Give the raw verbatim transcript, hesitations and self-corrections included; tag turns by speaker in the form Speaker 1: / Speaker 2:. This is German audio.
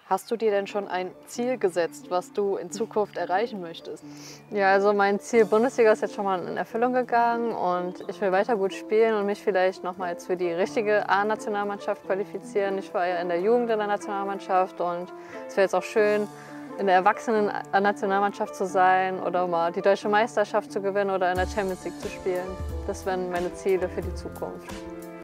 Speaker 1: Hast du dir denn schon ein Ziel gesetzt, was du in Zukunft erreichen möchtest?
Speaker 2: Ja, also mein Ziel Bundesliga ist jetzt schon mal in Erfüllung gegangen und ich will weiter gut spielen und mich vielleicht noch mal jetzt für die richtige A-Nationalmannschaft qualifizieren. Ich war ja in der Jugend in der Nationalmannschaft und es wäre jetzt auch schön, in der Erwachsenen-Nationalmannschaft zu sein oder mal die deutsche Meisterschaft zu gewinnen oder in der Champions League zu spielen. Das wären meine Ziele für die Zukunft.